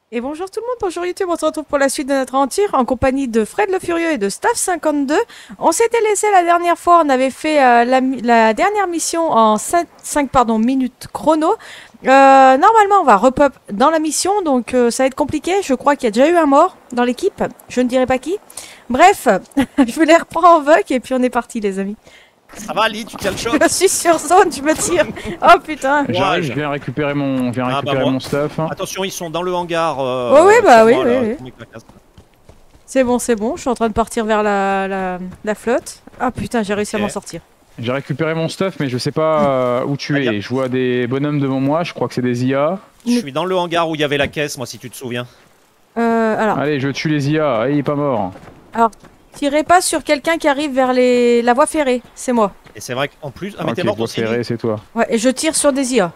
Et bonjour tout le monde, bonjour YouTube, on se retrouve pour la suite de notre aventure en compagnie de Fred le Furieux et de Staff52. On s'était laissé la dernière fois, on avait fait la dernière mission en 5 minutes chrono. Normalement on va repop dans la mission, donc ça va être compliqué, je crois qu'il y a déjà eu un mort dans l'équipe, je ne dirai pas qui. Bref, je vous les reprends en voc et puis on est parti les amis. Ça va Ali, tu tiens le choc? Je suis sur zone, je me tire. Oh putain. J'arrive, je viens récupérer mon stuff. Attention, ils sont dans le hangar. Oui, bah oui, moi, oui, oui. C'est bon, je suis en train de partir vers la flotte. Ah putain, j'ai réussi à m'en sortir. J'ai récupéré mon stuff, mais je sais pas où tu es. Je vois des bonhommes devant moi, je crois que c'est des IA. Je suis dans le hangar où il y avait la caisse, moi, si tu te souviens. Alors. Allez, je tue les IA, il est pas mort. Alors, tirez pas sur quelqu'un qui arrive vers la voie ferrée, c'est moi. Et c'est vrai qu'en plus. Ah, mais Ok, t'es mort voie aussi. ferrée, c'est toi. Ouais, et je tire sur des IA.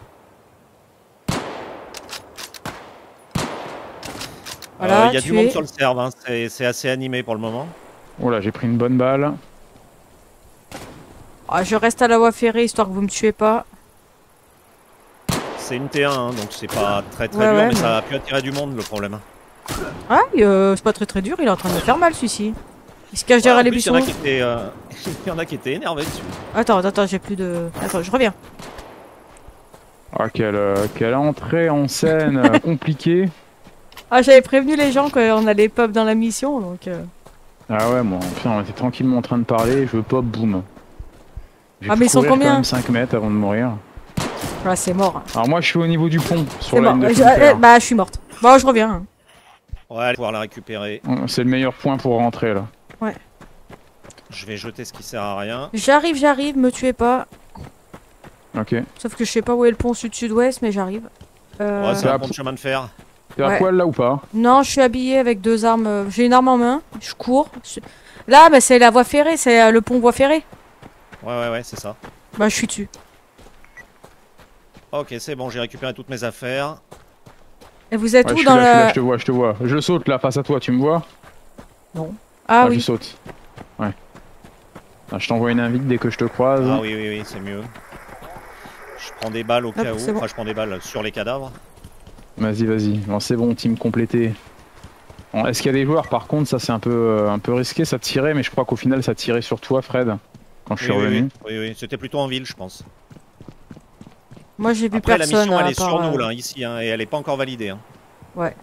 Voilà, y a du monde sur le serve, hein. C'est assez animé pour le moment. Oh là, j'ai pris une bonne balle. Ah, je reste à la voie ferrée histoire que vous me tuez pas. C'est une T1, hein, donc c'est pas très dur, ouais, mais ça a pu attirer du monde le problème. Ah, c'est pas très dur, il est en train de me faire mal celui-ci. Il se cache derrière les buissons. Il y en a qui étaient énervés dessus. Attends, j'ai plus de... Attends, je reviens. Ah, quelle entrée en scène compliquée. Ah, j'avais prévenu les gens qu'on allait pop dans la mission, donc... Ah ouais, moi, enfin, on était tranquillement en train de parler, je pop, boum. Ah, mais ils sont combien? Quand même 5 mètres avant de mourir. Ah, c'est mort. Alors moi, je suis au niveau du pont, sur la la ligne de bah, je suis morte. Bon, je reviens. Ouais, allez pouvoir la récupérer. C'est le meilleur point pour rentrer, là. Ouais. Je vais jeter ce qui sert à rien. J'arrive, me tuez pas. Ok. Sauf que je sais pas où est le pont sud-sud-ouest, mais j'arrive. Ouais, c'est un pont de chemin de fer. T'es à poil là ou pas? Non, je suis habillé avec deux armes. J'ai une arme en main, je cours. Là, bah, c'est la voie ferrée, c'est le pont voie ferrée. Ouais, c'est ça. Bah, je suis dessus. Ok, c'est bon, j'ai récupéré toutes mes affaires. Et vous êtes où je dans là, je te vois. Je saute là face à toi, tu me vois? Non. Ah oui. Je saute. Ouais. Ah, je t'envoie une invite dès que je te croise. Ah oui, c'est mieux. Je prends des balles au cas où. Bon. Enfin, je prends des balles sur les cadavres. Vas-y. Bon, c'est bon, team complété. Bon, est-ce qu'il y a des joueurs par contre? Ça, c'est un peu risqué, ça tirait, mais je crois qu'au final, ça tirait sur toi, Fred. Quand je suis revenu. Oui, c'était plutôt en ville, je pense. Moi, j'ai vu Après, personne. La mission, elle est sur nous, là, ici, hein, et elle est pas encore validée. Hein. Ouais.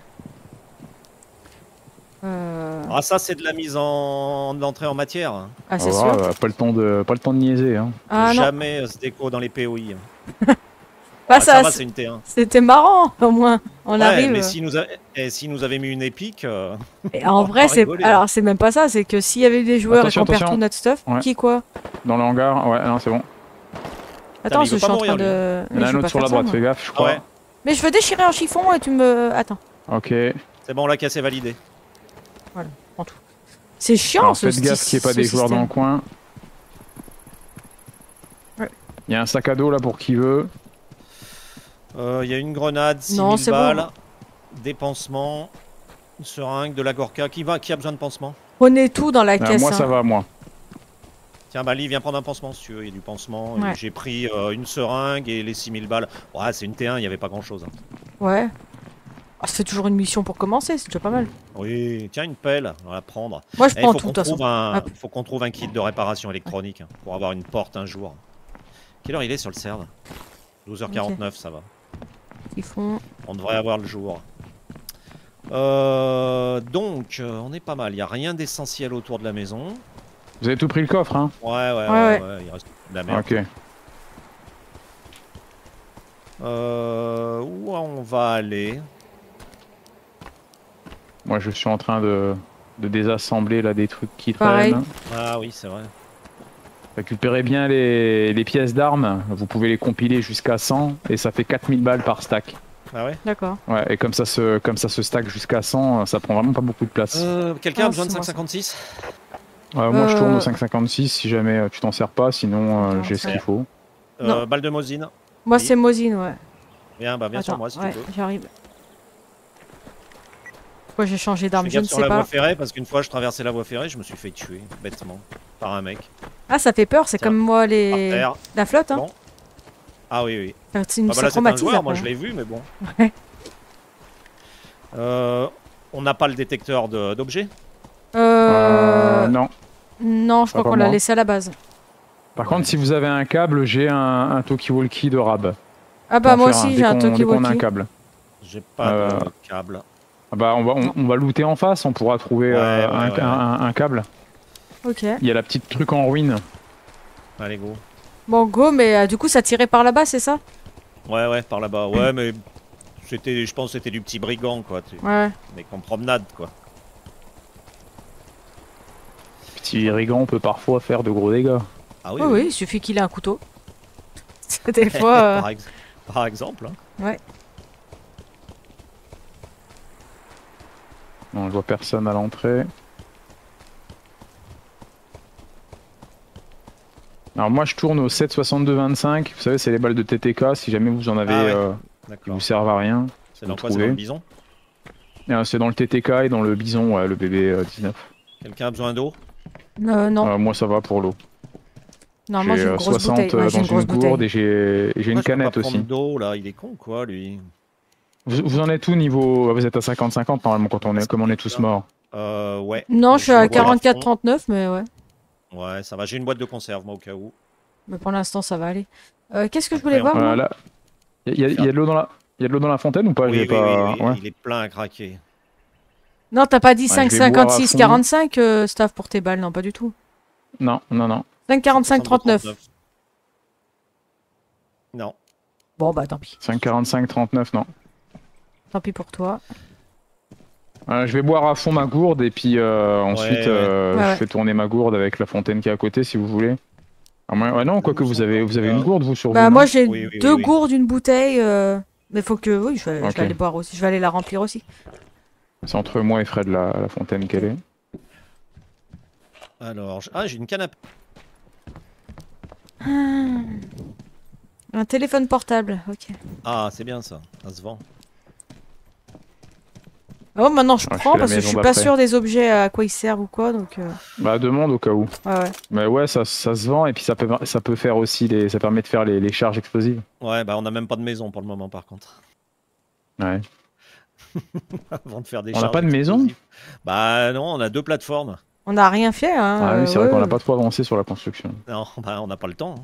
Ah, ça, c'est de la mise d'entrée en matière. Ah, c'est sûr. Pas le temps de niaiser. Hein. Ah, jamais se déco dans les POI. Bah, ça va, c'est une T1. C'était marrant, au moins. On arrive. Mais si nous avait mis une épique. Et en vrai, c'est. Alors, c'est même pas ça, c'est que s'il y avait des joueurs et qu'on perd tout notre stuff. Ouais. Qui quoi? Dans le hangar, ouais, non, c'est bon. Attends, je suis en train de. Il y en a un autre sur la droite, fais gaffe, je crois. Ouais. Mais je veux déchirer un chiffon et tu me. Attends. Ok. C'est bon, la casse est validée. Voilà, prends tout. C'est chiant. Alors, faites gaffe qu'il n'y ait pas des joueurs dans le coin. Ouais. Il y a un sac à dos là pour qui veut. Il y a une grenade, 6000 balles, des pansements, une seringue, de la gorka. Qui a besoin de pansement? Prenez tout dans la caisse. Moi, ça va, moi. Tiens, Bali, viens prendre un pansement si tu veux, il y a du pansement. Ouais. J'ai pris une seringue et les 6000 balles. Ouais, c'est une T1, il n'y avait pas grand chose. Hein. Ouais. Ah, ça fait toujours une mission pour commencer, c'est déjà pas mal. Oui, tiens, une pelle, on va la prendre. Moi, je prends tout, de toute façon. Faut qu'on trouve un kit de réparation électronique hein, pour avoir une porte un jour. Quelle heure il est sur le serve? 12h49, okay. Ça va. Ils font... On devrait avoir le jour. Donc, on est pas mal. Il n'y a rien d'essentiel autour de la maison. Vous avez tout pris le coffre, hein? Ouais. Il reste de la merde. Ok. Où on va aller? Moi, je suis en train de désassembler là des trucs qui Pareil. traînent. Ah oui, c'est vrai. Récupérez bien les pièces d'armes. Vous pouvez les compiler jusqu'à 100 et ça fait 4000 balles par stack. Ah ouais? D'accord. Ouais, et comme ça se stack jusqu'à 100, ça prend vraiment pas beaucoup de place. Quelqu'un a besoin de 5,56? Moi je tourne au 5,56 si jamais tu t'en sers pas, sinon j'ai ce qu'il faut. Balle de Mosine. Moi c'est Mosine, ouais. Viens sur moi si tu veux. J'arrive. Pourquoi j'ai changé d'arme? Je ne sais sur la pas. voie ferrée parce qu'une fois je traversais la voie ferrée, je me suis fait tuer bêtement par un mec. Ah, ça fait peur, c'est comme moi la flotte, hein. Bon. Ah oui. C'est une là, c'est un joueur, moi je l'ai vu, mais bon. Ouais. On n'a pas le détecteur d'objets? Non. Non, je crois qu'on l'a laissé à la base. Par contre, si vous avez un câble, j'ai un talkie-walkie de Rab. Ah bah moi aussi j'ai un talkie-walkie. On a un câble. J'ai pas de câble. Ah bah on va looter en face, on pourra trouver un câble. Ok. Il y a la petite truc en ruine. Allez go. Bon go, mais du coup ça tirait par là-bas, c'est ça? Ouais, par là-bas. Ouais, mais c'était, je pense que c'était du petit brigand quoi. Ouais. Mais qu'en promenade quoi. Petit brigand peut parfois faire de gros dégâts. Ah oui, oui, il suffit qu'il ait un couteau. Des fois... par exemple. Hein. Ouais. Non, je vois personne à l'entrée. Alors moi je tourne au 7,62,25. Vous savez, c'est les balles de TTK. Si jamais vous en avez qui vous servent à rien. C'est dans quoi? C'est dans le bison? C'est dans le TTK et dans le bison, ouais, le BB-19. Quelqu'un a besoin d'eau? Non. Moi ça va pour l'eau. Non, moi j'ai une grosse 60 bouteille. Ouais, dans une gourde et j'ai une canette aussi. D'eau là, il est con quoi lui. Vous en êtes où niveau... Vous êtes à 50-50 normalement quand comme on est tous morts. Ouais. Non, je suis à 44-39 mais ouais. Ouais, ça va, j'ai une boîte de conserve moi au cas où. Mais pour l'instant ça va aller. Qu'est-ce que je voulais voir moi? Il y a de l'eau dans la fontaine ou pas? Oui, pas... Ouais. Il est plein à craquer. Non, t'as pas dit 5,56, 45 Staff pour tes balles, non pas du tout. Non. 5,45, 39. Non. Bon bah tant pis. 5,45, 39, non. Tant pis pour toi. Je vais boire à fond ma gourde et puis ensuite je fais tourner ma gourde avec la fontaine qui est à côté si vous voulez. Non, quoique vous avez une gourde vous sur vous. Bah moi j'ai deux gourdes, une bouteille. Mais faut que... Oui, je vais aller boire aussi. Je vais aller la remplir aussi. C'est entre moi et Fred la fontaine qu'elle est. Alors, j'ai une canne à... Un téléphone portable, ok. Ah, c'est bien ça, ça se vend. Oh, maintenant je prends parce que je suis pas sûr des objets à quoi ils servent ou quoi, donc... Bah demande au cas où. Ouais. Mais ouais, ça se vend et puis ça peut faire aussi ça permet de faire les charges explosives. Ouais, bah on a même pas de maison pour le moment par contre. Ouais. Avant de faire des on n'a pas de maison? Bah non, on a 2 plateformes. On n'a rien fait, hein. Ah oui, c'est vrai qu'on n'a pas trop avancé sur la construction. Non, bah on n'a pas le temps.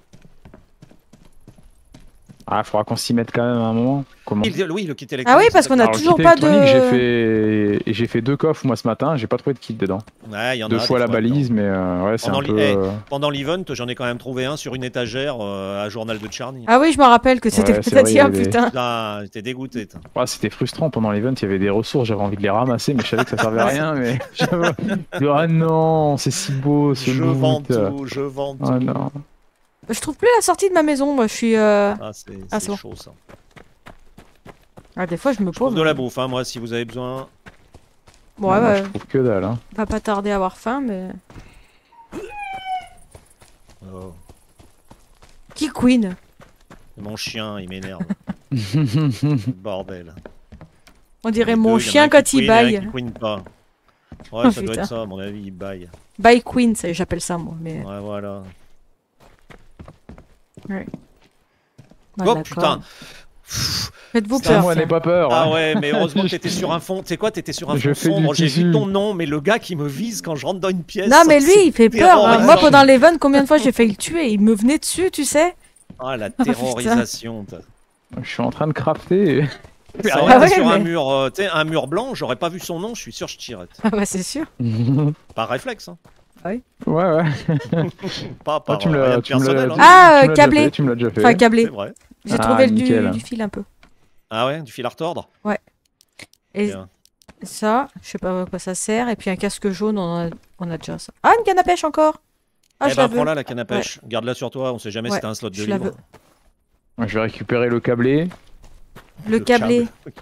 Ah, faudra qu'on s'y mette quand même à un moment. Comment? Oui, le kit électronique. Ah oui, parce qu'on a toujours pas de... J'ai fait 2 coffres moi ce matin, j'ai pas trouvé de kit dedans. Ouais, il y en a 2 fois la balise, mais ouais, c'est un peu... Pendant l'event, j'en ai quand même trouvé un sur une étagère à Journal de Charny. Ah oui, je me rappelle que c'était peut-être putain. Ah, j'étais dégoûté. Ouais, c'était frustrant pendant l'event, il y avait des ressources, j'avais envie de les ramasser, mais je savais que ça servait à rien. Mais ah non, c'est si beau ce Je vends tout, je vends tout. Ah non. Je trouve plus la sortie de ma maison, moi je suis... Ah, c'est chaud ça. Ah, des fois je me pose. Je trouve de la bouffe, hein, moi, si vous avez besoin. Bon, ouais, moi, je trouve que dalle. Hein. Va pas tarder à avoir faim, mais... Oh. Qui Queen? Mon chien, il m'énerve. Bordel. On dirait mon chien quand il baille. Queen pas. Ouais, ça doit être ça, à mon avis, il baille. Bye Queen, j'appelle ça moi. Mais... Ouais, voilà. Ouais. Oh putain! Faites-vous peur. Moi, n'aie pas peur. Ah ouais, mais heureusement que t'étais sur un fond. Tu sais quoi, t'étais sur un fond sombre. J'ai vu ton nom, mais le gars qui me vise quand je rentre dans une pièce. Non, mais lui, il fait peur. Hein. Moi, pendant l'event, combien de fois j'ai failli le tuer? Il me venait dessus, tu sais. Ah, la terrorisation. Je suis en train de crafter. Ça aurait été sur un mur blanc, j'aurais pas vu son nom, je suis sûr que je tirais. Ah bah c'est sûr. Par réflexe. Hein. Ah oui. Ouais. Pas par rien personnel. Ah, câblé. Tu me l'as déjà fait. Enfin, câblé. C'est vrai. J'ai trouvé du fil un peu. Ah ouais, du fil à retordre. Ouais. Et ça, je sais pas à quoi ça sert. Et puis un casque jaune, on a déjà ça. Ah, une canne à pêche encore. Ah, eh ben prends-la la canne à pêche. Garde-la sur toi, on sait jamais si t'as un slot de libre. Je vais récupérer le câblé. Le câblé.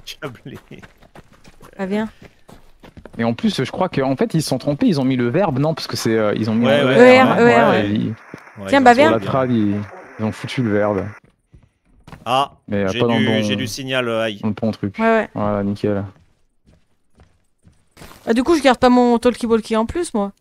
Ah bien. Et en plus, je crois qu'en fait, ils se sont trompés, ils ont mis le verbe, non? Parce que c'est. Ils ont mis ER. Tiens, bah viens. Sur la trad, ils ont foutu le verbe. Ah, j'ai du signal aïe. Dans le bon truc. Ouais. Voilà, nickel. Ah, du coup, je garde pas mon talkie-walkie en plus, moi.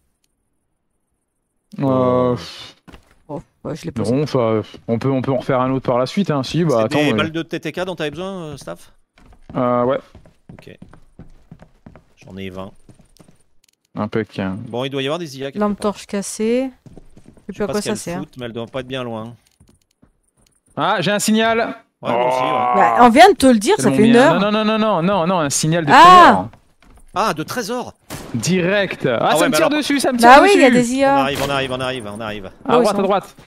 Ouais, je l'ai posé. Non, on peut en refaire un autre par la suite, hein. Si, bah attends. Des balles de TTK dont t'avais besoin, Staff? Ouais. Ok, Ok. J'en ai 20. Impec. Bon, il doit y avoir des IA. Lampe torche cassée. Je sais plus à quoi ça sert. Mais elle doit pas être bien loin. Ah, j'ai un signal. Ouais, moi aussi, ouais. Bah, on vient de te le dire, ça fait une heure. Non, un signal de Ah trésor. Ah, de trésor. Direct. Ah, ça ouais, me mais tire alors- dessus, ça me tire Bah oui, dessus. il y a des IA. On arrive. À Oh, droite, à droite.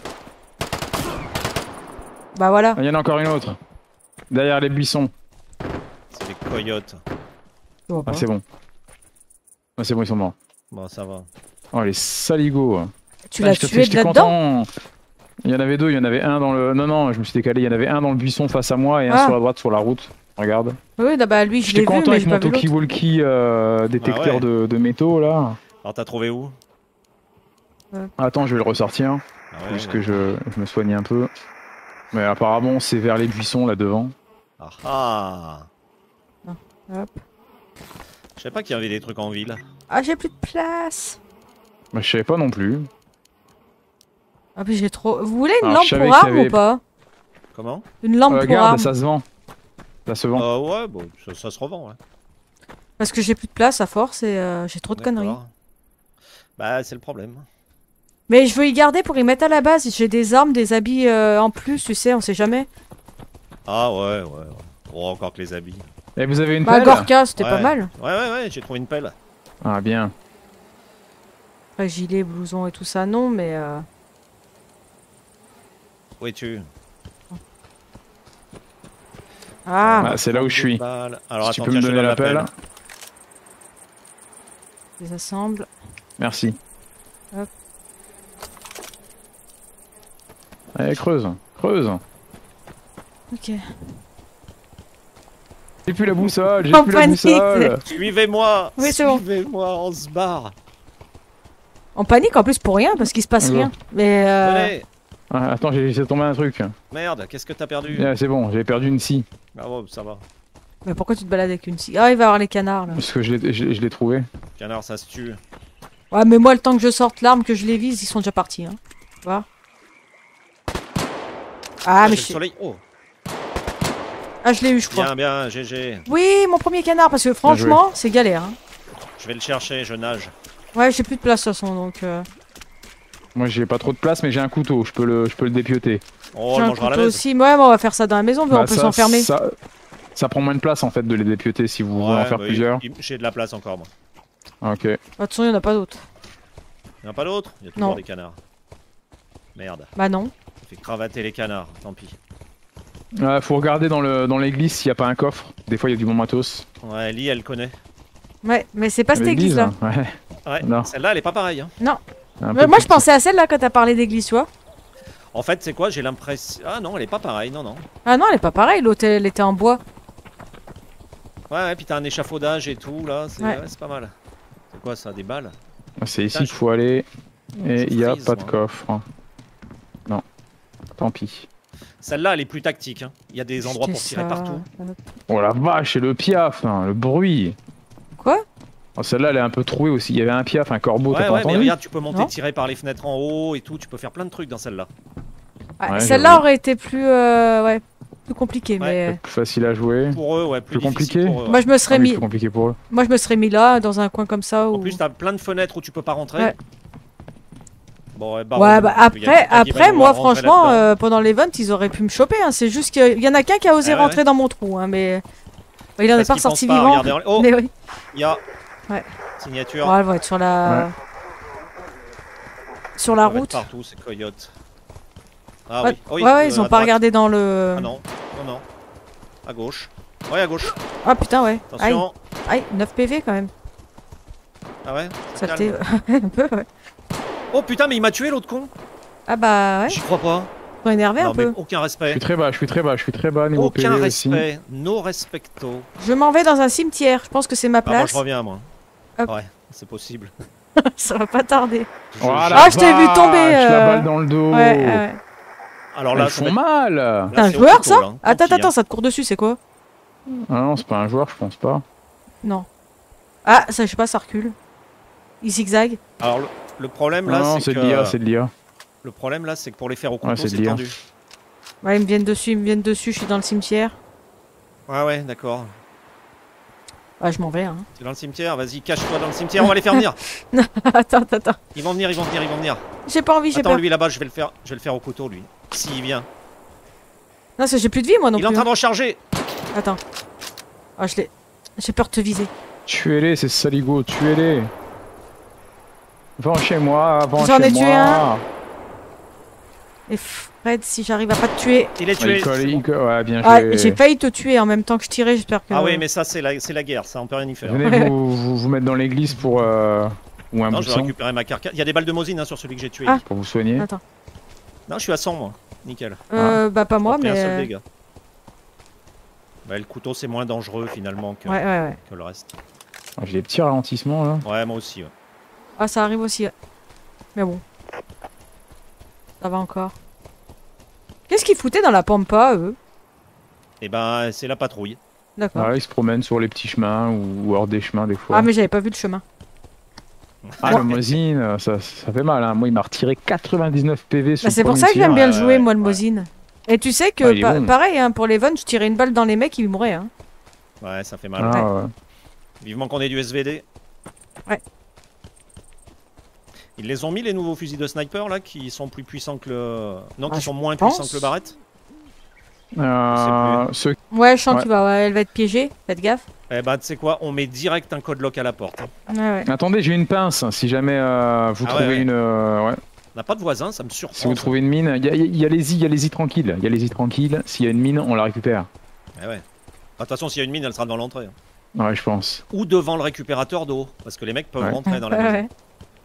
Bah voilà. Il y en a encore une autre. Derrière les buissons. C'est des coyotes. Ah, c'est bon. Ah, c'est bon, ils sont morts. Bon, ça va. Oh, les saligots. Tu l'as tué de J'étais là-dedans? content. Il y en avait deux, il y en avait un dans le... Non, je me suis décalé. Il y en avait un dans le buisson face à moi et un sur la droite sur la route. Regarde. Oui, bah lui, je l'ai J'étais vu, content mais avec j'ai mon pas vu l'autre. talkie-walkie détecteur Ah ouais. de métaux, là. Alors, t'as trouvé où? Attends, je vais le ressortir. Ah ouais, Juste que je me soigne un peu. Mais apparemment, c'est vers les buissons, là, devant. Ah ah. Hop. Je savais pas qu'il y avait des trucs en ville. Ah, j'ai plus de place. Bah, je savais pas non plus. Ah, puis j'ai trop. Vous voulez une Alors, lampe je savais pour qu'il y arme avait- ou pas? Comment? Une lampe pour Regarde, arme. ça se vend. Ça se vend. Ouais, bon, ça se revend, ouais. Parce que j'ai plus de place à force et j'ai trop de conneries. D'accord. Bah, c'est le problème. Mais je veux y garder pour y mettre à la base. J'ai des armes, des habits en plus, tu sais, on sait jamais. Ah ouais. Oh, encore que les habits. Et vous avez une Bah, pelle Gorka, c'était Ouais. pas mal. Ouais, j'ai trouvé une pelle. Ah, bien. Après, gilet, blouson et tout ça, non, mais. Où es-tu? Ah, Ah, c'est là où je suis. Balles. Alors, Si tu attends, peux tiens, me je te donner donne la pelle. je les assemble. Merci. Hop. Allez, creuse. Creuse. Ok. J'ai plus la boussole, j'ai En plus la panique. boussole. Suivez-moi. Oui, c'est bon. Suivez-moi, on se barre. En panique en plus pour rien, parce qu'il se passe Ouais. rien. Mais. Venez. Ah, attends, j'ai laissé tomber un truc. Merde, qu'est-ce que t'as perdu? Ah, c'est bon, j'ai perdu une scie. Ah ouais, ça va. Mais pourquoi tu te balades avec une scie? Ah, il va y avoir les canards là. Parce que je l'ai trouvé. Canard, ça se tue. Ouais, mais moi, le temps que je sorte l'arme, que je les vise, ils sont déjà partis. Hein. Tu vois? Ah, mais j'ai le soleil. Oh, Ah, je l'ai eu, je crois. bien, GG. Oui, mon premier canard, parce que franchement, c'est galère. Hein. Je vais le chercher, je nage. Ouais, j'ai plus de place de toute façon, donc. Moi, j'ai pas trop de place, mais j'ai un couteau, je peux le dépioter. Oh, J'ai on un mangera à la couteau maison. aussi. Ouais, mais on va faire ça dans la maison, on Bah, peut s'enfermer. Ça prend moins de place en fait de les dépioter si vous voulez en faire bah, plusieurs. J'ai de la place encore, moi. Ok. De toute façon, il n'y en a pas d'autres. Y'en a pas d'autres? Il y a toujours Non. des canards. Merde, Bah non. ça fait cravater les canards, tant pis. Faut regarder dans l'église s'il n'y a pas un coffre. Des fois, il y a du bon matos. Ouais, Lee, elle connaît. Ouais, mais c'est pas cette L'église, église-là. hein, ouais. Ouais, Non. celle-là, elle est pas pareille. Hein. Non. Un Mais peu moi, plus je pensais à celle-là quand t'as parlé d'église, tu vois. En fait, c'est quoi? J'ai l'impression. Ah non, elle est pas pareille, non. Ah non, elle est pas pareille, l'autre, elle était en bois. Ouais, puis t'as un échafaudage et tout, là. C'est Ouais. ouais, c'est pas mal. C'est quoi ça? Des balles? petit. C'est ici Putain, qu'il faut aller. Et il n'y a frise, pas de moi. coffre. Non. Tant pis. Celle-là, elle est plus tactique. Hein. Il y a des endroits pour tirer partout. Oh la vache, et le piaf, hein, le bruit. Quoi? Oh, celle-là, elle est un peu trouée aussi. Il y avait un piaf, un corbeau, t'as Ouais, pas ouais, mais entendu? regarde, tu peux monter, Non. tirer par les fenêtres en haut et tout. Tu peux faire plein de trucs dans celle-là. Ouais, Ouais, celle-là j'avoue. aurait été plus, ouais, plus compliquée, Ouais. mais Plus facile à jouer. Pour eux, ouais, plus Plus difficile compliqué pour eux, ouais. moi je me serais Ah oui, mis, plus compliqué pour eux. moi je me serais mis là, dans un coin comme ça. En Où... plus, t'as plein de fenêtres où tu peux pas rentrer. Ouais. Bon, Ouais, bah il y a après, quelqu'un qui va après, devoir moi rentrer franchement, là-dedans. pendant l'event, ils auraient pu me choper. Hein. C'est juste qu'il y en a qu'un qui a osé Ouais, rentrer ouais. dans mon trou, hein, mais il en est Parce pas qu'ils ressorti pensent pas à vivant. regarder en- Oh, Mais oui. il y a Ouais. signature. Ouais, elle va être sur la, sur la Ça va être route. partout, c'est coyote. Ah Ouais, oui. Oh, oui, ouais, ils à ont pas droite. regardé dans le. Ah non, non. À gauche. Ouais, à gauche. Ah putain, ouais. Aïe, Attention. aïe, 9 PV quand même. Ah ouais. Saleté. calme. Un peu, ouais. Oh putain, mais il m'a tué l'autre con. Ah bah ouais, J'y crois pas. ils sont énervés un Non, mais peu. aucun Je respect. suis très bas, je suis très bas niveau Aucun PV aussi. respect. No respecto. Je m'en vais dans un cimetière, je pense que c'est ma Ah, moi place. je reviens, moi. Hop. Ouais, c'est possible. Ça va pas tarder. Voilà, Ah, je t'ai vu tomber, la balle dans le dos. Ouais, ouais. Alors là, Elles ça font va être- mal. là, T'es un c'est au joueur couteau, ça là, hein. Attends, Tant pis, attends, hein. ça te court dessus, c'est quoi? Ah non, c'est pas un joueur, je pense pas. Non. Ah, ça, je sais pas, ça recule. Il zigzague. Alors le problème là, Non, c'est c'est que de l'IA, c'est de l'IA. le problème là, c'est que pour les faire au couteau, Ouais, c'est c'est de l'IA. tendu. Ouais, ils me viennent dessus, je suis dans le cimetière. Ouais, ouais, d'accord. Ah, je m'en vais. Hein. C'est dans le cimetière, vas-y, cache-toi dans le cimetière, on va les faire venir. Attends. Ils vont venir. J'ai pas envie, j'ai peur. Attends, lui là-bas, je vais le faire au couteau, lui. S'il vient. Non, parce que j'ai plus de vie, moi non Il plus. est en train de recharger. Attends. Ah, je l'ai. J'ai peur de te viser. Tuez-les, ces saligots, tuez-les. Va chez moi, va chez moi. J'en ai tué un. Et Fred, si j'arrive à pas te tuer. Il est tué. Ouais, bien Ah, joué. j'ai failli te tuer en même temps que je tirais, j'espère que... Ah oui, mais ça, c'est la guerre, ça, on peut rien y faire. Venez vous mettre dans l'église pour... ou un non, je vais bousson. récupérer ma carcasse. Il y a des balles de Mosin hein, sur celui que j'ai tué. Ah. Pour vous soigner. Attends. Non, je suis à 100, moi. Nickel. Bah pas moi, J'ai pris un seul mais... dégât. Bah, le couteau, c'est moins dangereux, finalement, que le reste. J'ai des petits ralentissements, là. Ouais, moi aussi, ouais. Ah, ça arrive aussi, ouais. Mais bon. Ça va encore. Qu'est-ce qu'ils foutaient dans la pampa, eux? Et ben, c'est la patrouille. D'accord. Ah, ils se promènent sur les petits chemins ou hors des chemins, des fois. Ah, mais j'avais pas vu le chemin. Ah, le Mosin, ça fait mal, hein. Moi, il m'a retiré 99 PV sur Bah, le c'est pour premier ça que j'aime tir. bien le jouer, moi, le ouais. Mosin. Et tu sais Ah, que, il est bon. pareil, hein, pour les Von, je tirais une balle dans les mecs, ils mouraient. Hein. Ouais, ça fait mal. Ah, ouais. Vivement qu'on ait du SVD. Ouais. Ils les ont mis les nouveaux fusils de sniper là qui sont plus puissants que le. Non, Ah, qui sont moins pense. puissants que le Barrett. Ceux... Ouais, je sens Ouais. elle va être piégée, faites gaffe. Eh ben, tu sais quoi, on met direct un code lock à la porte. Ouais. Attendez, j'ai une pince. Si jamais vous trouvez ouais. une... ouais. On n'a pas de voisin, ça me surprend. Si vous ça. trouvez une mine, il y a les y tranquilles. Il y a les y tranquilles. S'il y a une mine, on la récupère. Eh ouais. De toute façon, s'il y a une mine, elle sera dans l'entrée. Ouais, je pense. Ou devant le récupérateur d'eau. Parce que les mecs peuvent Ouais. rentrer dans la Ouais, maison. ouais.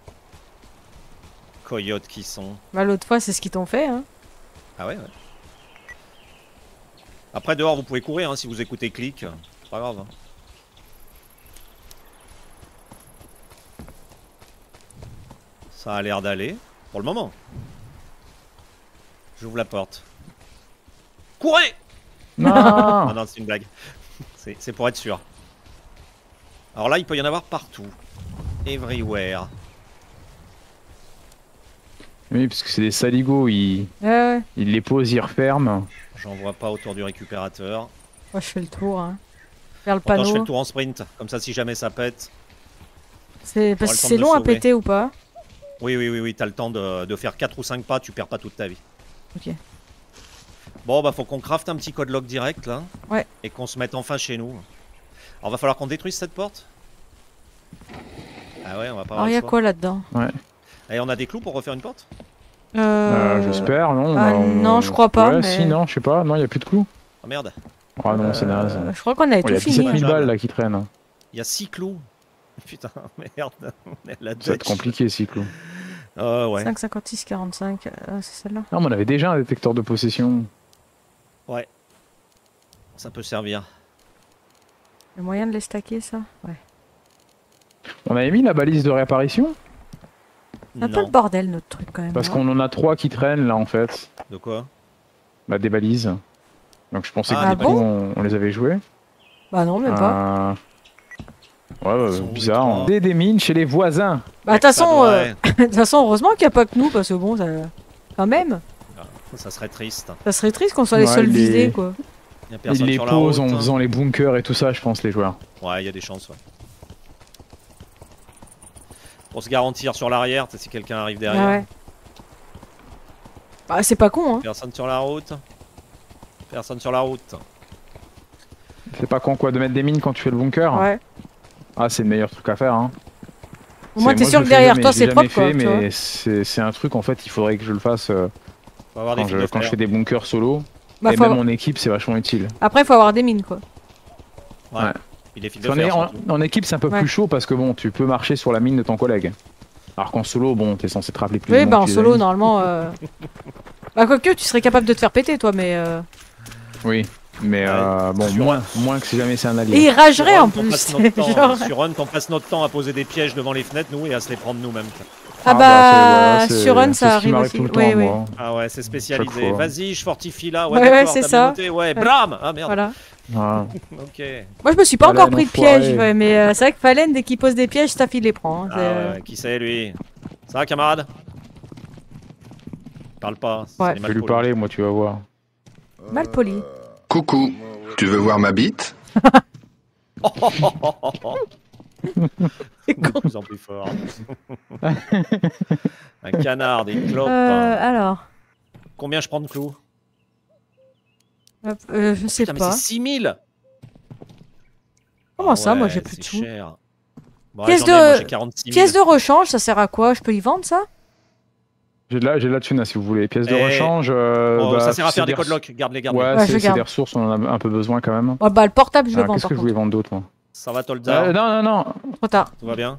Coyotes qui sont. Bah, l'autre fois, c'est ce qu'ils t'ont fait. Hein. Ah ouais. Après, dehors, vous pouvez courir hein, si vous écoutez clic. C'est pas grave. Hein. Ça a l'air d'aller. Pour le moment. J'ouvre la porte. Courez! Non. Ah non, c'est une blague. C'est pour être sûr. Alors là, il peut y en avoir partout. Everywhere. Oui, parce que c'est des saligots. Ils les posent, ils referment. J'en vois pas autour du récupérateur. Moi, je fais le tour. Hein. Vers le Pourtant, je fais panneau. le tour en sprint. Comme ça, si jamais ça pète. C'est parce le que temps c'est de long à sauver. péter ou pas? Oui, t'as le temps de faire 4 ou 5 pas, tu perds pas toute ta vie. Ok. Bon, bah faut qu'on crafte un petit code lock direct là. Ouais. Et qu'on se mette enfin chez nous. Alors, va falloir qu'on détruise cette porte. Ah ouais, on va pas avoir Alors, il y le a choix. quoi là-dedans? Et on a des clous pour refaire une porte? J'espère, non. Ah, non, je crois pas, Ouais, mais- si, non, je sais pas. Non, il y a plus de clous. Oh merde, Ah non, c'est naze. Je crois qu'on avait Il y tout a fini. 7000 hein. balles là qui traînent. il y a 6 clous. Putain, merde, on est la Ça va être compliqué, ces clous. Ouais. 5,56, 45, c'est celle-là. Non, mais on avait déjà un détecteur de possession. Ouais. Ça peut servir. Le moyen de les stacker, ça? Ouais. On avait mis la balise de réapparition C'est un peu le Non. bordel, notre truc, quand même. parce hein. qu'on en a 3 qui traînent là en fait. De quoi? Bah, des balises. Donc je pensais Ah, que des du coup, balises. on les avait jouées. Bah non, même pas. Ouais, Ils sont où, bizarre. les On trois des mines chez les voisins. Bah, de toute façon, Ouais, de toute façon, heureusement qu'il n'y a pas que nous, parce que bon, ça... quand même, ça serait triste. ça serait triste qu'on soit les Ouais, seuls les- visés, quoi. Il y a Ils personne les sur la posent route. en faisant les bunkers et tout ça, je pense, les joueurs. Ouais, il y a des chances, ouais. Pour se garantir sur l'arrière, si quelqu'un arrive derrière. Ah ouais. Bah, c'est pas con, hein. Personne sur la route. Personne sur la route. C'est pas con quoi de mettre des mines quand tu fais le bunker. Ouais. Ah, c'est le meilleur truc à faire. Hein. Au moins, C'est- t'es moi, sûr je que le fais derrière jamais, toi, je c'est l'ai jamais propre, quoi. fait, tu vois. mais c'est un truc en fait, il faudrait que je le fasse Faut avoir des quand, fils de quand je fer. fais des bunkers solo. Bah, et faut même avoir- en équipe, c'est vachement utile. Après, faut avoir des mines, quoi. Ouais. Ouais. Puis des fils de En, fer. en- surtout. en équipe, c'est un peu Ouais. plus chaud parce que bon, tu peux marcher sur la mine de ton collègue. Alors qu'en solo, bon, t'es censé te rappeler plus Oui, ou bah, moins en tes solo, amis. normalement. Bah, quoique, tu serais capable de te faire péter, toi, mais. Oui, mais Ouais, bon, sûr. moins que si jamais c'est un Et allié. il ragerait en Qu'on plus. passe notre temps- Genre... Sur Run, qu'on passe notre temps à poser des pièges devant les fenêtres, nous, et à se les prendre nous-mêmes. Ah, voilà, bah, c'est- sur Run, c'est ça ce qui arrive m'arrive aussi. tout le temps, Oui, oui. moi. Ah ouais, c'est spécialisé. Chaque fois. Vas-y, je fortifie là. Ouais, Ouais, d'accord, c'est t'as ça. bien noté. Ouais, blam. Ah merde. Voilà. Voilà. Ok. Moi, je me suis pas Voilà, encore pris de l'enfoiré. piège, ouais, mais c'est vrai que Fallen, dès qu'il pose des pièges, Staff, il les prend. Hein, Ah c'est- ouais, qui c'est lui? Ça va, camarade? Parle pas. c'est Ouais. les Je vais lui malpolis. parler, moi, tu vas voir. Mal poli. Coucou, tu veux voir ma bite? C'est De con. plus en plus fort. Un canard, des clopes. Alors, Combien je prends de clous? hop, je sais Putain, mais pas. c'est 6000. Comment ça, moi ouais, j'ai plus de c'est sous. cher. Bon, Pièce allez, j'en ai, moi, de- j'ai 46 000. Pièce de rechange, ça sert à quoi? Je peux y vendre ça? J'ai de la thune, hein, si vous voulez. Pièces de Eh, rechange. Oh, bah, ça sert à c'est faire des des codlocks. Garde-les, garde-les. Ouais, Ouais, je c'est garde. des ressources, on en a un peu besoin quand même. Oh, bah le portable, je le vends Qu'est-ce par que je voulais contre. vendre d'autre, moi Ça va, Tolzar? Non, non, non. Trop tard. Tout va bien?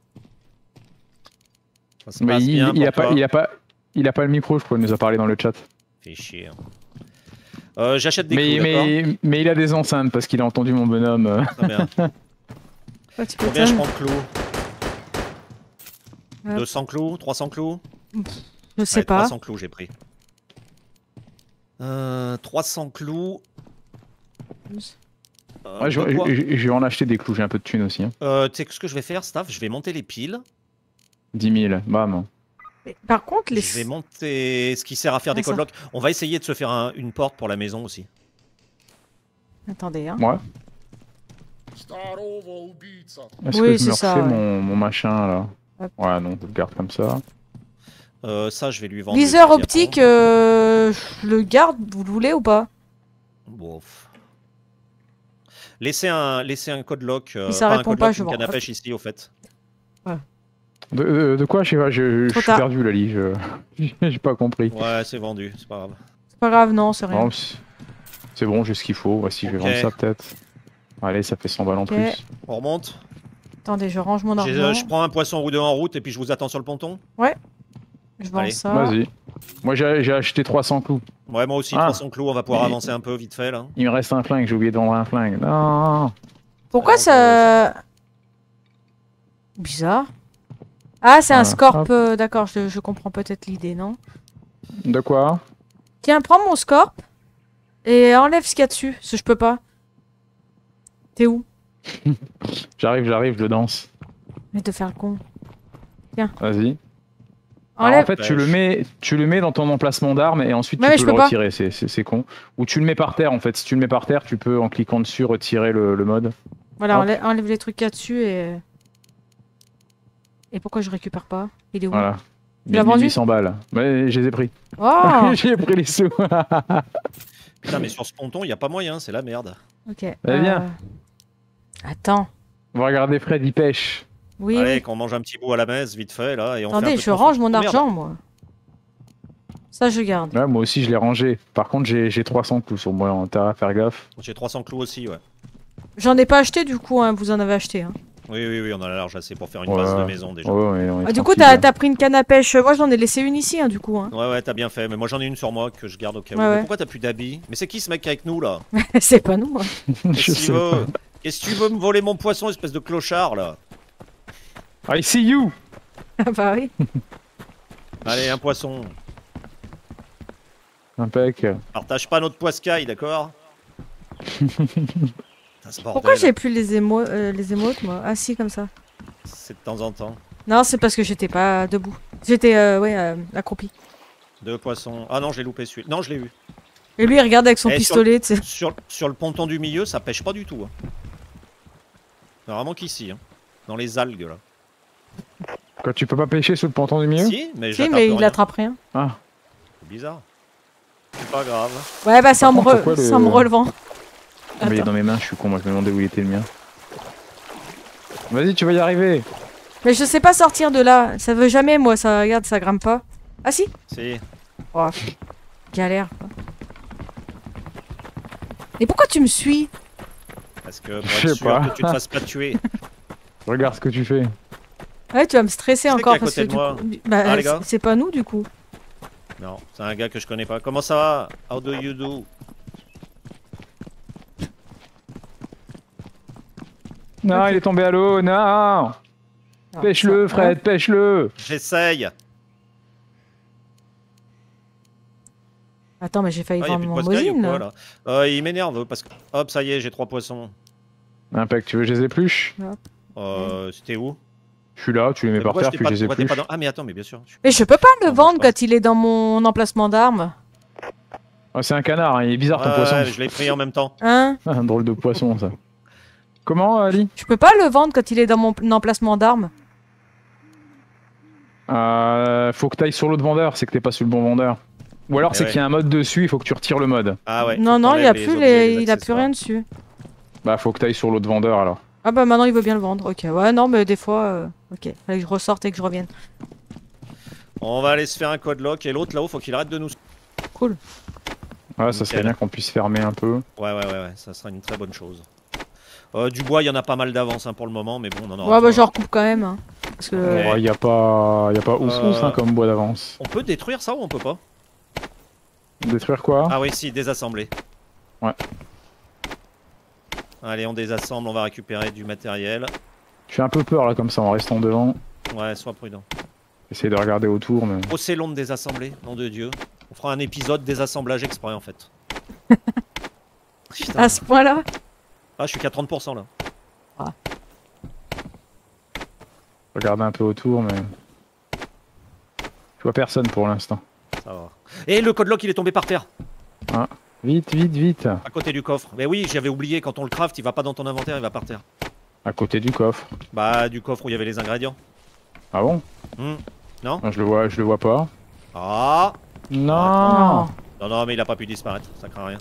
Ça se Mais passe bien il pour a pas, toi? il a pas le micro, je crois, il nous a parlé dans le chat. Fait chier. J'achète des clous, d'accord? Mais il a des enceintes parce qu'il a entendu mon bonhomme. Très bien. Ouais, tu peux Combien je te- prends de clous? Hop. 200 clous? 300 clous? Je sais Allez, pas. 300 clous, j'ai pris. 300 clous. Ouais, je vais en acheter des clous, j'ai un peu de thunes aussi. Hein. Tu sais ce que je vais faire, Staff? Je vais monter les piles. 10 000, bam. Mais par contre, les. Je vais monter ce qui sert à faire des ça. codlocks. On va essayer de se faire une porte pour la maison aussi. Attendez, hein. Ouais. Est-ce Oui, que je c'est me ça, refais ouais. mon machin là? Hop. Ouais, non, je le garde comme ça. Ça, je vais lui vendre. Viseur le fusil à optique, pompe. je le garde, vous le voulez ou pas? Bof. Laissez un codlock. Si ça pas un répond codlock, pas, je une vends. canne à pêche ici, au fait. De quoi? Je sais pas, je Trop suis tard. perdu là, Lee. J'ai pas compris. Ouais, c'est vendu, c'est pas grave. C'est pas grave, non, c'est rien. Non, c'est bon, j'ai ce qu'il faut. Voici, je vais Ok. vendre ça peut-être. Allez, ça fait 100 balles en Ok. plus. On remonte. Attendez, je range mon argent. Je prends un poisson ou deux en route et puis je vous attends sur le ponton. Je vends Allez. ça. Vas-y. Moi j'ai acheté 300 clous. Ouais, moi aussi, Ah. 300 clous, on va pouvoir avancer un peu vite fait là. Il me reste un flingue, j'ai oublié de vendre un flingue. Non. Pourquoi Alors, ça. Bizarre. Ah, c'est un Voilà. scorp. Hop. D'accord, je comprends peut-être l'idée, non? De quoi? Tiens, prends mon scorp et enlève ce qu'il y a dessus, parce que je peux pas. T'es où? J'arrive, je le danse. Mais te faire le con. Vas-y. Alors, Enlève. en fait, tu le mets dans ton emplacement d'arme et ensuite Ouais, mais tu je peux le peux pas. retirer. C'est con. Ou tu le mets par terre en fait. Si tu le mets par terre, tu peux en cliquant dessus retirer le mode. Voilà, Hop. enlève les trucs qu'il y a dessus et. Et pourquoi je récupère pas? Il est où? Voilà. Tu l'as vendu? 1800 balles. Ouais, je les ai pris. Oh. J'ai pris les sous. Putain, mais sur ce ponton, il y a pas moyen, c'est la merde. Ok. bien. Attends. On va regarder Fred, il pêche. Oui, Allez, oui. qu'on mange un petit bout à la messe, vite fait là. Et on fait un Attendez, peu je de range mon merde. argent, moi. Ça, je garde. Ouais, moi aussi, je l'ai rangé. Par contre, j'ai 300 clous sur moi. On a à faire gaffe. J'ai 300 clous aussi, ouais. J'en ai pas acheté du coup, hein. Vous en avez acheté. Hein. Oui, on a large assez pour faire une Ouais. base de maison déjà. Ouais, ouais, on est Ah, du coup, tranquille. t'as pris une canne à pêche. Moi, j'en ai laissé une ici, hein, du coup. Hein. Ouais, t'as bien fait. Mais moi j'en ai une sur moi que je garde au cas où. Ouais, Mais ouais. pourquoi t'as plus d'habits? Mais c'est qui ce mec avec nous là? C'est pas nous. Hein. Je Qu'est-ce sais qu'il pas. veut? Qu'est-ce que tu veux me voler mon poisson, espèce de clochard là? I see you. Ah bah oui. Allez, un poisson. Impec. Partage pas notre poiscaille, d'accord? Putain, ce Pourquoi bordel, j'ai plus les émotes, moi? Ah si, comme ça. c'est de temps en temps. Non, c'est parce que j'étais pas debout. J'étais, accroupi. Deux poissons. Ah non, j'ai loupé celui. Non, je l'ai eu. Et lui, il regarde avec son Eh, pistolet, tu sais. Sur le ponton du milieu, ça pêche pas du tout. Hein. C'est vraiment qu'ici, hein. Dans les algues là. Quoi, tu peux pas pêcher sous le ponton du milieu? Si, mais Si, j'attrape mais il rien. attrape rien. Ah. C'est bizarre. C'est pas grave. Ouais, bah c'est Par en, contre, pourquoi c'est en me le- relevant. Mais il est Attends. dans mes mains, je suis con. Moi, je me demandais où il était le mien. Vas-y, tu vas y arriver. Mais je sais pas sortir de là. Ça veut jamais, moi, ça, regarde, ça grimpe pas. Ah si. Si. Oh, galère, quoi. Et pourquoi tu me suis? Parce que pour Je sais être sûr pas. que tu te fasses pas tuer. Regarde ce que tu fais. Ouais, tu vas me stresser C'est encore qui à parce que côté de du moi coup, bah, Ah, les gars c'est pas nous du coup. Non, c'est un gars que je connais pas. Comment ça va? How do you do? Non, Ok. il est tombé à l'eau. Non. Alors, Pêche-le, ça, Fred, pêche-le. J'essaye. Attends, mais j'ai failli Ah, y a vendre plus de mon poiscaille ou mosine. quoi là. là? Il m'énerve parce que. Hop, ça y est, j'ai 3 poissons. Impec, tu veux que je les épluche? C'était où? Je suis là, tu les mets Mais par pourquoi terre, je t'ai puis pas- je les pourquoi t'es épluche. pas dans- Ah, mais attends, mais bien sûr. Mais je peux pas le Non, vendre bouge pas. quand il est dans mon emplacement d'arme. Ah, c'est un canard, hein, il est bizarre ton Ouais, poisson. je l'ai pris en même temps. Hein? Ah, un drôle de poisson ça. Comment, Ali? Je peux pas le vendre quand il est dans mon emplacement d'armes. Faut que t'ailles sur l'autre vendeur, c'est que t'es pas sur le bon vendeur. Ou alors c'est qu'il y a un mode dessus, il faut que tu retires le mode. Ah ouais. Non, non, il a plus il a plus rien dessus. Bah faut que t'ailles sur l'autre vendeur alors. Ah bah maintenant il veut bien le vendre, ok. Ouais, non, mais des fois, ok. Fallait que je ressorte et que je revienne. On va aller se faire un code lock et l'autre là-haut, faut qu'il arrête de nous... Cool. Ouais, ça serait bien qu'on puisse fermer un peu. Ouais, ça sera une très bonne chose. Du bois, il y en a pas mal d'avance hein, pour le moment, mais bon, on en aura. Ouais, bah j'en recoupe quand même. Hein, parce que... Ouais, y a pas ouf hein, comme bois d'avance. On peut détruire ça ou on peut pas? Détruire quoi? Ah oui, si, désassembler. Ouais. Allez, on désassemble, on va récupérer du matériel. Je fais un peu peur là comme ça en restant devant. Ouais, sois prudent. Essaye de regarder autour mais... Oh, c'est long de désassembler, nom de Dieu. On fera un épisode désassemblage exprès en fait. À ce point-là? Ah, je suis qu'à 30% là. Ah. Regarde un peu autour mais... Je vois personne pour l'instant. Ça va. Et le code lock il est tombé par terre. Ah. Vite, vite, vite. À côté du coffre. Mais oui, j'avais oublié, quand on le craft, il va pas dans ton inventaire, il va par terre. À côté du coffre. Bah, du coffre où il y avait les ingrédients. Ah bon? Non? Je le vois pas. Ah! Non! Non, mais il a pas pu disparaître, ça craint rien.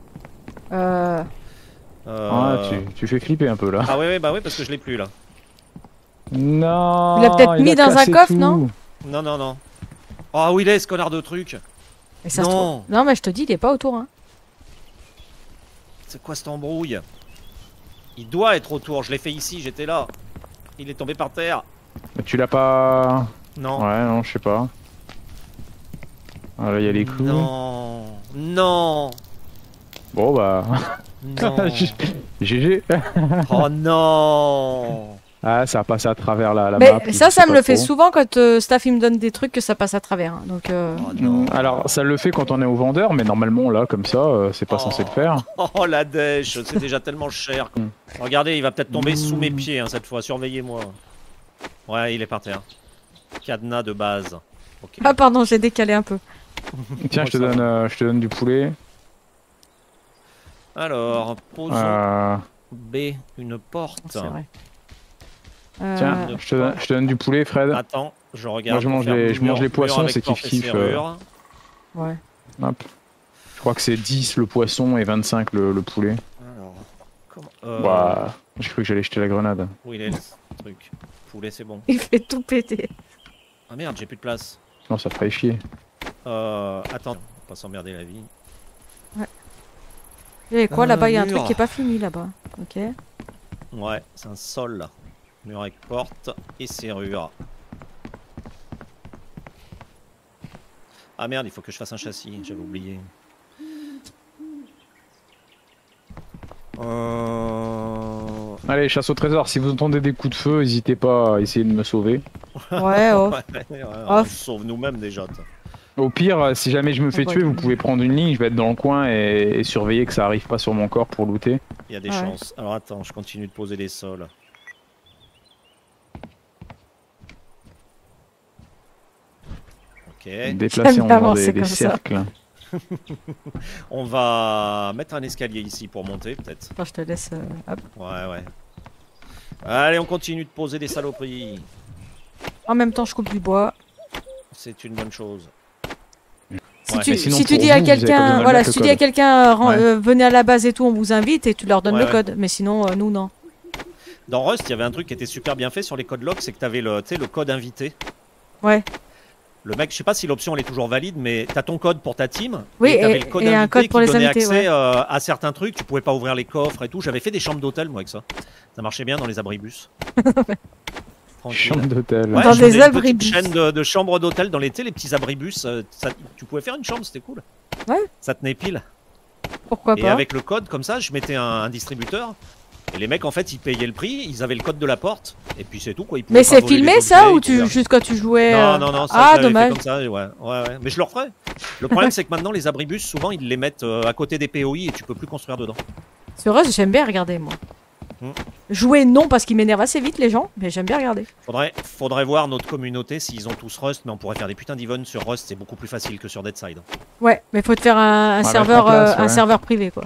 Ah, tu fais flipper un peu là. Ah oui, bah oui, parce que je l'ai plus là. Non! Il l'a peut-être mis dans un coffre, non? Non. Oh, où il est ce connard de truc? Et ça non! Non, mais je te dis, il est pas autour, hein. C'est quoi cette embrouille? Il doit être autour, je l'ai fait ici, j'étais là. Il est tombé par terre. Mais tu l'as pas... Non. Ouais, non, je sais pas. Ah, là, il y a les clous. Non. Bon, bah... Non. GG. Oh non. Ah, ça a passé à travers la mais map. Mais ça me le fait souvent quand Staff il me donne des trucs que ça passe à travers. Hein, donc, oh, non. Alors, ça le fait quand on est au vendeur, mais normalement, là, comme ça, c'est pas censé le faire. Oh, la dèche, c'est déjà tellement cher. Regardez, il va peut-être tomber sous mes pieds hein, cette fois, surveillez-moi. Ouais, il est par terre. Cadenas de base. Okay. Ah, pardon, j'ai décalé un peu. Tiens, je te donne du poulet. Alors, posons B, une porte. C'est vrai. Tiens, je te donne du poulet, Fred. Attends, je regarde. Moi, je mange les poissons, c'est kiff-kiff. Ouais. Hop. Je crois que c'est 10 le poisson et 25 le poulet. Alors, comment Bah, j'ai cru que j'allais jeter la grenade. Où il est le truc? Poulet, c'est bon. Il fait tout péter. Ah merde, j'ai plus de place. Non, ça ferait chier. Attends, on va pas s'emmerder la vie. Ouais. Et quoi là-bas? Il y a un truc qui est pas fini là-bas. Ok. Ouais, c'est un sol là. Mur avec porte et serrure. Ah merde, il faut que je fasse un châssis, j'avais oublié. Allez, chasse au trésor, si vous entendez des coups de feu, n'hésitez pas à essayer de me sauver. Ouais, oh. On se sauve nous-mêmes déjà. Au pire, si jamais je me fais tuer, vous pouvez prendre une ligne, je vais être dans le coin et surveiller que ça arrive pas sur mon corps pour looter. Il y a des chances. Alors attends, je continue de poser des sols. Ok. Déplacer en faisant des cercles. On va mettre un escalier ici pour monter peut-être. Enfin, je te laisse. Hop. Ouais. Allez, on continue de poser des saloperies. En même temps, je coupe du bois. C'est une bonne chose. Si tu dis à quelqu'un, voilà, si tu dis à quelqu'un, venez à la base et tout, on vous invite et tu leur donnes le code. Mais sinon, nous non. Dans Rust, il y avait un truc qui était super bien fait sur les codes lock, c'est que tu avais le code invité. Ouais. Le mec, je sais pas si l'option elle est toujours valide, mais t'as ton code pour ta team. Oui, et t'avais le code et un code pour qui les donnait invités, accès à certains trucs. Tu pouvais pas ouvrir les coffres et tout. J'avais fait des chambres d'hôtel moi avec ça. Ça marchait bien dans les abribus. Chambre d'hôtel. Ouais, dans des abribus. Une chaîne de chambres d'hôtel dans les petits abribus. Tu pouvais faire une chambre, c'était cool. Ouais. Ça tenait pile. Pourquoi pas. Et avec le code comme ça, je mettais un distributeur. Et les mecs en fait ils payaient le prix, ils avaient le code de la porte et puis c'est tout quoi. Mais c'est filmé ça ou juste quand tu jouais Non, ça ah dommage. fait comme ça, ouais. Mais je le referai. Le problème c'est que maintenant les abribus souvent ils les mettent à côté des POI et tu peux plus construire dedans. C'est vrai, j'aime bien regarder moi. Jouer non parce qu'ils m'énervent assez vite les gens, mais j'aime bien regarder. Faudrait voir notre communauté s'ils ont tous Rust, mais on pourrait faire des putains d'events sur Rust, c'est beaucoup plus facile que sur Deadside. Ouais, mais faut te faire un serveur privé quoi.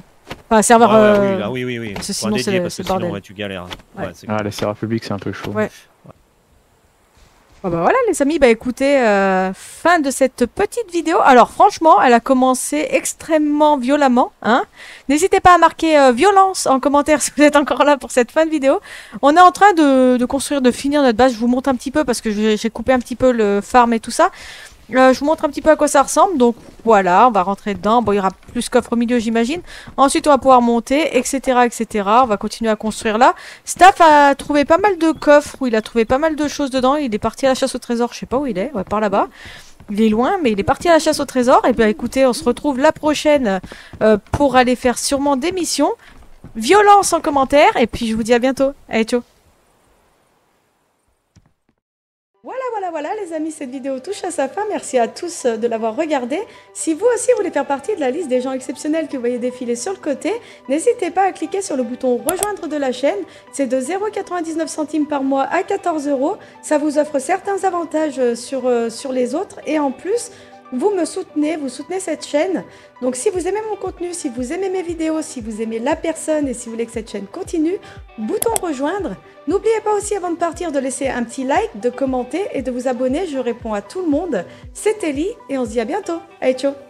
Enfin, serveur. Oui. parce que Point sinon, dédié, c'est parce que le bordel. sinon, ouais, tu galères. Ouais. Ouais, c'est Ah, les serveurs publics, c'est un peu chaud. Ouais. Ah bah voilà les amis, bah écoutez, fin de cette petite vidéo. Alors franchement, elle a commencé extrêmement violemment, hein. N'hésitez pas à marquer violence en commentaire si vous êtes encore là pour cette fin de vidéo. On est en train de construire, de finir notre base. Je vous montre un petit peu parce que j'ai coupé un petit peu le farm et tout ça. Je vous montre un petit peu à quoi ça ressemble. Donc voilà, on va rentrer dedans. Bon, il y aura plus coffre au milieu, j'imagine. Ensuite, on va pouvoir monter, etc., etc. On va continuer à construire là. Staff a trouvé pas mal de coffres où il a trouvé pas mal de choses dedans. Il est parti à la chasse au trésor. Je sais pas où il est. Ouais, par là-bas. Il est loin, mais il est parti à la chasse au trésor. Et bien, écoutez, on se retrouve la prochaine pour aller faire sûrement des missions. Violence en commentaire. Et puis, je vous dis à bientôt. Allez, ciao. Voilà les amis, cette vidéo touche à sa fin. Merci à tous de l'avoir regardée. Si vous aussi voulez faire partie de la liste des gens exceptionnels que vous voyez défiler sur le côté, n'hésitez pas à cliquer sur le bouton rejoindre de la chaîne. C'est de 0,99 centimes par mois à 14 €. Ça vous offre certains avantages sur les autres et en plus, vous me soutenez, vous soutenez cette chaîne. Donc si vous aimez mon contenu, si vous aimez mes vidéos, si vous aimez la personne et si vous voulez que cette chaîne continue, bouton rejoindre. N'oubliez pas aussi avant de partir de laisser un petit like, de commenter et de vous abonner. Je réponds à tout le monde. C'était Ellie et on se dit à bientôt. Allez, ciao.